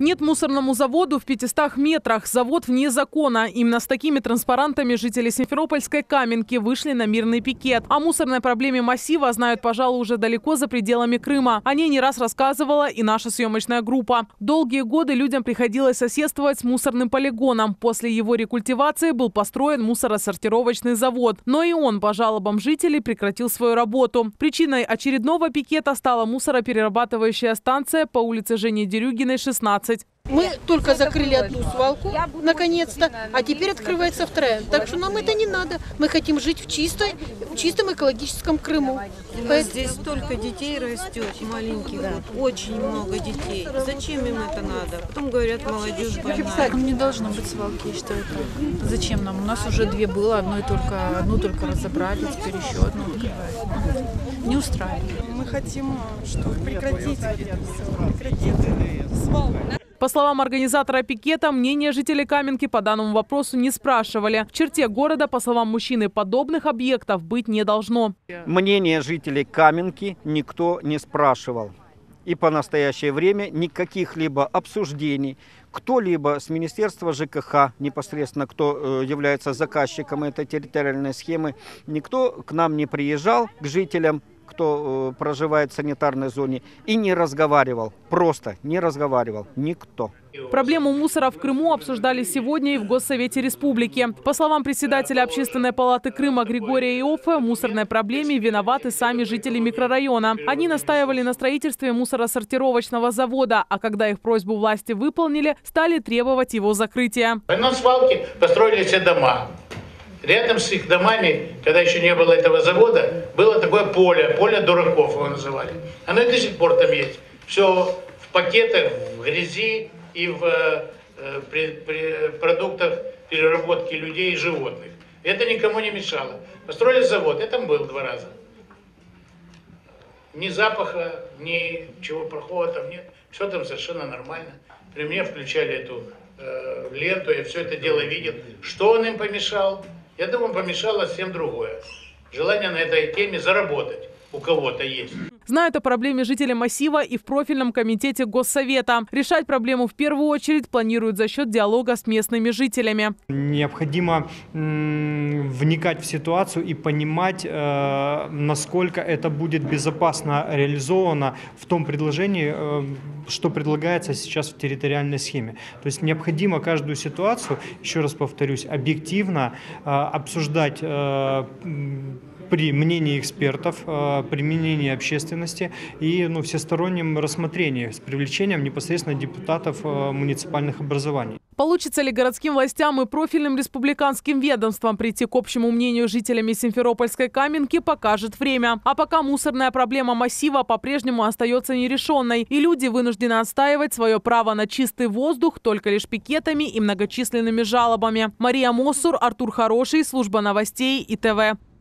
Нет мусорному заводу в 500 метрах. Завод вне закона. Именно с такими транспарантами жители Симферопольской Каменки вышли на мирный пикет. О мусорной проблеме массива знают, пожалуй, уже далеко за пределами Крыма. О ней не раз рассказывала и наша съемочная группа. Долгие годы людям приходилось соседствовать с мусорным полигоном. После его рекультивации был построен мусоросортировочный завод. Но и он, по жалобам жителей, прекратил свою работу. Причиной очередного пикета стала мусороперерабатывающая станция по улице Жени Дерюгиной, 16. Мы только закрыли одну свалку, наконец-то, а теперь открывается вторая. Так что нам это не надо. Мы хотим жить в чистом экологическом Крыму. У нас здесь столько детей растет, маленьких, очень много детей. Зачем им это надо? Потом говорят, молодежь больная. Не должно быть свалки, я считаю. Зачем нам? У нас уже две было, одну только разобрали, теперь еще одну открывают. Не устраивает. Мы хотим, чтобы прекратить свалку. По словам организатора пикета, мнение жителей Каменки по данному вопросу не спрашивали. В черте города, по словам мужчины, подобных объектов быть не должно. Мнение жителей Каменки никто не спрашивал. И по настоящее время никаких либо обсуждений, кто-либо с Министерства ЖКХ, непосредственно кто является заказчиком этой территориальной схемы, никто к нам не приезжал, к жителям, кто проживает в санитарной зоне, и не разговаривал. Просто не разговаривал никто. Проблему мусора в Крыму обсуждали сегодня и в Госсовете Республики. По словам председателя Общественной палаты Крыма Григория Иоффе, в мусорной проблеме виноваты сами жители микрорайона. Они настаивали на строительстве мусоросортировочного завода, а когда их просьбу власти выполнили, стали требовать его закрытия. На свалке построили все дома. Рядом с их домами, когда еще не было этого завода, было такое поле дураков его называли. Оно и до сих пор там есть. Все в пакетах, в грязи и в продуктах переработки людей и животных. Это никому не мешало. Построили завод, я там был 2 раза. Ни запаха, ни чего плохого там нет. Все там совершенно нормально. При мне включали эту ленту, я все это дело видел. Что он им помешал? Я думаю, помешало всем другое. Желание на этой теме заработать у кого-то есть. Знают о проблеме жители массива и в профильном комитете Госсовета. Решать проблему в первую очередь планируют за счет диалога с местными жителями. Необходимо вникать в ситуацию и понимать, насколько это будет безопасно реализовано в том предложении, что предлагается сейчас в территориальной схеме. То есть необходимо каждую ситуацию, еще раз повторюсь, объективно обсуждать при мнении экспертов, при мнении общественности и всестороннем рассмотрении с привлечением непосредственно депутатов муниципальных образований. Получится ли городским властям и профильным республиканским ведомствам прийти к общему мнению жителями Симферопольской Каменки, покажет время. А пока мусорная проблема массива по-прежнему остается нерешенной, и люди вынуждены отстаивать свое право на чистый воздух только лишь пикетами и многочисленными жалобами. Мария Моссур, Артур Хороший, служба новостей ИТВ.